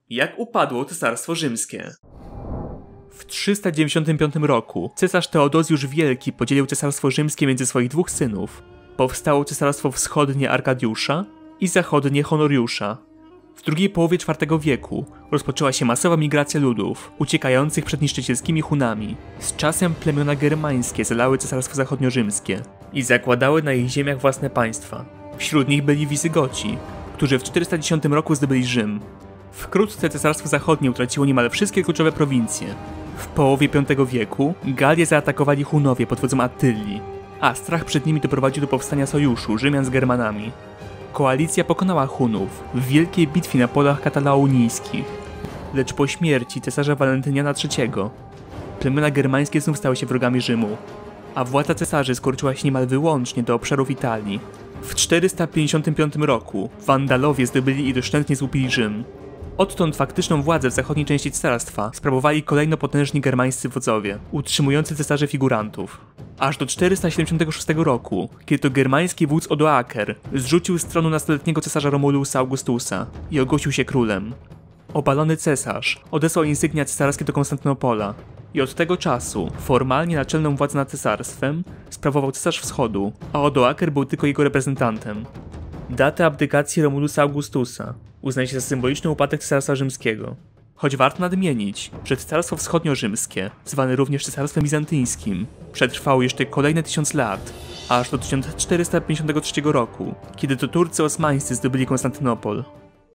Jak upadło Cesarstwo Rzymskie? W 395 roku cesarz Teodozjusz Wielki podzielił Cesarstwo Rzymskie między swoich dwóch synów. Powstało Cesarstwo Wschodnie Arkadiusza i Zachodnie Honoriusza. W drugiej połowie IV wieku rozpoczęła się masowa migracja ludów, uciekających przed niszczycielskimi Hunami. Z czasem plemiona germańskie zalały Cesarstwo Zachodniorzymskie i zakładały na ich ziemiach własne państwa. Wśród nich byli Wizygoci, którzy w 410 roku zdobyli Rzym. Wkrótce Cesarstwo Zachodnie utraciło niemal wszystkie kluczowe prowincje. W połowie V wieku Galię zaatakowali Hunowie pod wodzą Attylii, a strach przed nimi doprowadził do powstania sojuszu Rzymian z Germanami. Koalicja pokonała Hunów w wielkiej bitwie na polach katalaunijskich, lecz po śmierci cesarza Walentyniana III plemiona germańskie znów stały się wrogami Rzymu, a władza cesarzy skurczyła się niemal wyłącznie do obszarów Italii. W 455 roku Wandalowie zdobyli i doszczętnie złupili Rzym. Odtąd faktyczną władzę w zachodniej części cesarstwa sprawowali kolejno potężni germańscy wodzowie, utrzymujący cesarzy figurantów. Aż do 476 roku, kiedy to germański wódz Odoaker zrzucił z tronu nastoletniego cesarza Romulusa Augustusa i ogłosił się królem. Obalony cesarz odesłał insygnia cesarskie do Konstantynopola i od tego czasu formalnie naczelną władzę nad cesarstwem sprawował cesarz wschodu, a Odoaker był tylko jego reprezentantem. Data abdykacji Romulusa Augustusa uznaje się za symboliczny upadek Cesarstwa Rzymskiego. Choć warto nadmienić, że Cesarstwo Wschodnio-Rzymskie, zwane również Cesarstwem Bizantyjskim, przetrwało jeszcze kolejne 1000 lat, aż do 1453 roku, kiedy to Turcy osmańscy zdobyli Konstantynopol.